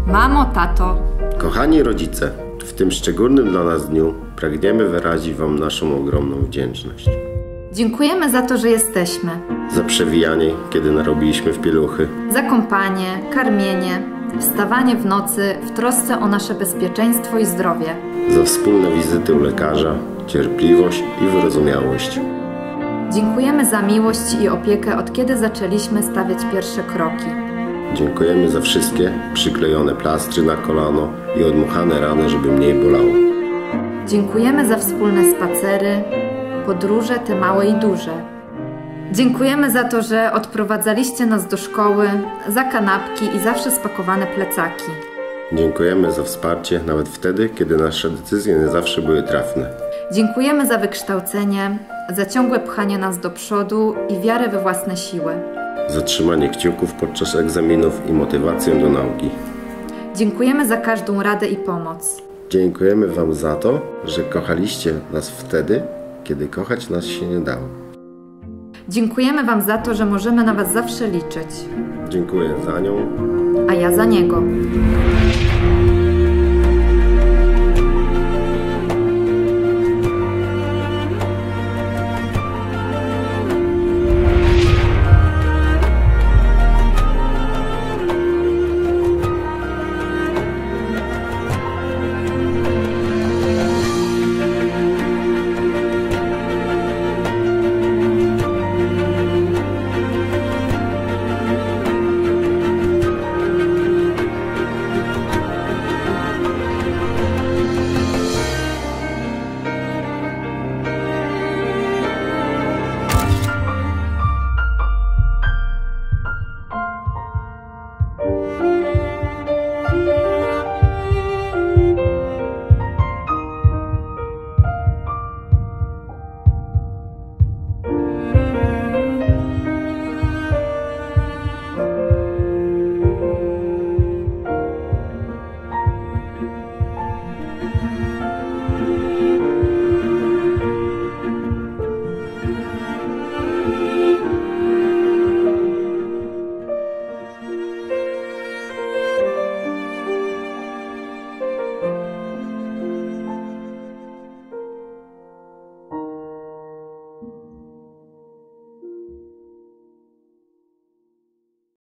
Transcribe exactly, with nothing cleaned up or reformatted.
Mamo, tato. Kochani rodzice, w tym szczególnym dla nas dniu pragniemy wyrazić Wam naszą ogromną wdzięczność. Dziękujemy za to, że jesteśmy. Za przewijanie, kiedy narobiliśmy w pieluchy. Za kąpanie, karmienie, wstawanie w nocy w trosce o nasze bezpieczeństwo i zdrowie. Za wspólne wizyty u lekarza, cierpliwość i wyrozumiałość. Dziękujemy za miłość i opiekę, od kiedy zaczęliśmy stawiać pierwsze kroki. Dziękujemy za wszystkie przyklejone plastry na kolano i odmuchane rany, żeby mniej bolało. Dziękujemy za wspólne spacery, podróże te małe i duże. Dziękujemy za to, że odprowadzaliście nas do szkoły, za kanapki i zawsze spakowane plecaki. Dziękujemy za wsparcie, nawet wtedy, kiedy nasze decyzje nie zawsze były trafne. Dziękujemy za wykształcenie, za ciągłe pchanie nas do przodu i wiarę we własne siły. Za trzymanie kciuków podczas egzaminów i motywację do nauki. Dziękujemy za każdą radę i pomoc. Dziękujemy Wam za to, że kochaliście nas wtedy, kiedy kochać nas się nie dało. Dziękujemy Wam za to, że możemy na Was zawsze liczyć. Dziękuję za nią, A ja za niego.